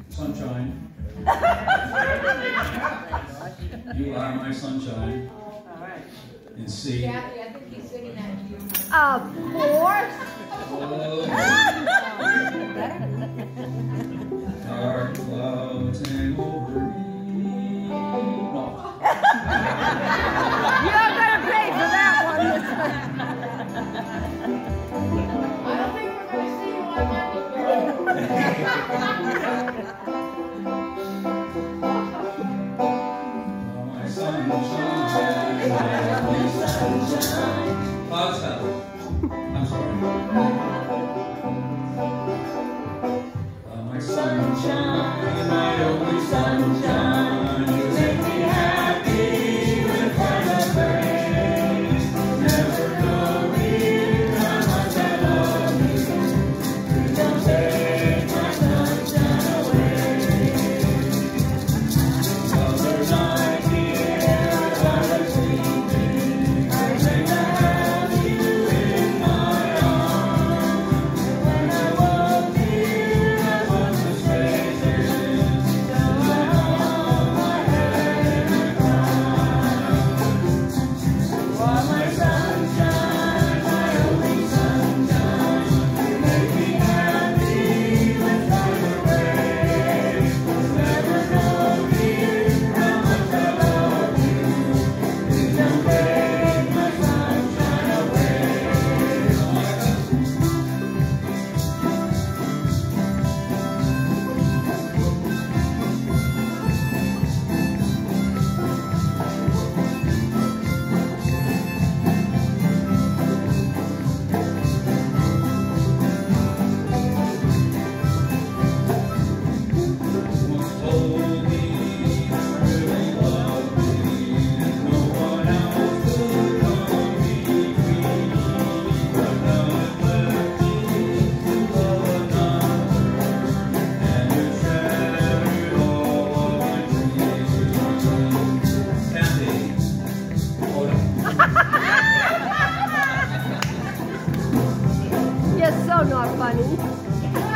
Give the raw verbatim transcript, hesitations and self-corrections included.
Sunshine. You are my sunshine. And C. Kathy, I think he's singing that to you. Of course. Oh. Dark clouds hang over me. No. You're gonna pay for that one. I don't think we're going to see you on Monday. Oh, my sunshine. Clouds fell. I'm sorry. Oh, my sunshine, my only sunshine, you make me happy with color rain. Never knowing how much I love you. You don't take my sunshine away. Colors like the air, colors sleeping. I think I have you in my arms. When I walk here, I watch the faces. Till I hold my head and I cry. You are my sunshine, my only sunshine. You make me happy with color rays. Never know here how much I love you. Please don't take my sunshine away. Once told me you really love me, and no one else could come between. But now it left me to love another, and you shattered all of my dreams. Kathy, hold on. You're so not funny.